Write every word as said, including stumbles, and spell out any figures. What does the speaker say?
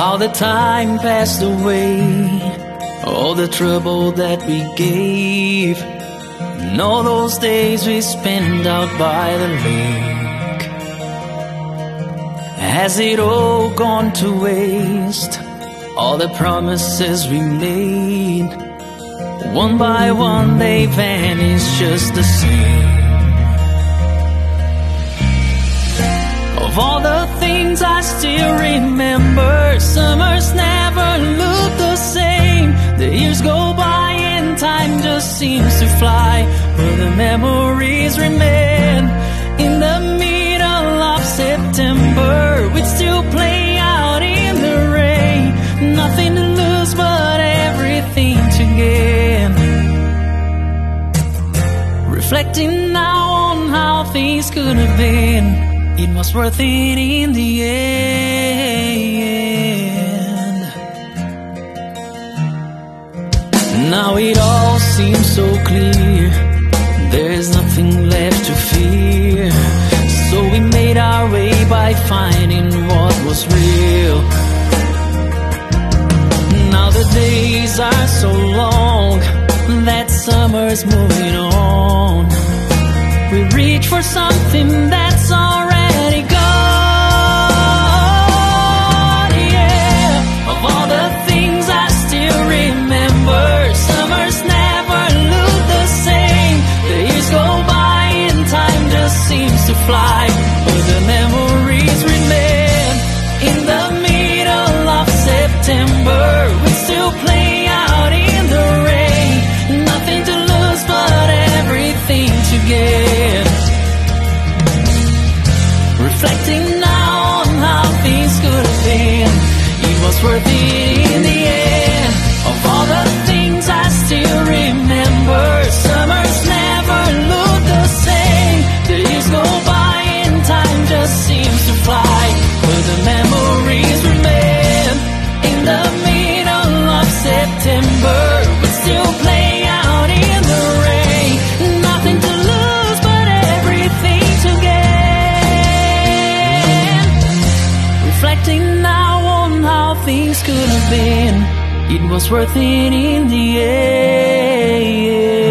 how the time passed away, all the trouble that we gave, and all those days we spent out by the lake. Has it all gone to waste? All the promises we made, one by one they vanish just the same. Of all the things I still remember, summers never look the same. The years go by and time just seems to fly, but the memories remain. In the middle of September, we'd still play out in the rain. Nothing to lose but everything to gain. Reflecting now on how things could have been, it was worth it in the end. Now it all seems so clear, there's nothing left to fear. So we made our way by finding what was real. Now the days are so long that summer's moving on. We reach for something that's already gone, yeah. Of all the things I still remember, summers never look the same. The years go by and time just seems to fly, but the memories remain. In the middle of September, we still play out in the rain. Nothing to lose but everything to gain. Reflecting now on how things could have been, it was worth it in the end. Of all the things I still remember, summers never look the same. The years go by and time just seems to fly, but the memories remain. In the middle of September, we still play out in the rain. Nothing to lose but everything to gain. Reflecting now on how things could have been, it was worth it in the end.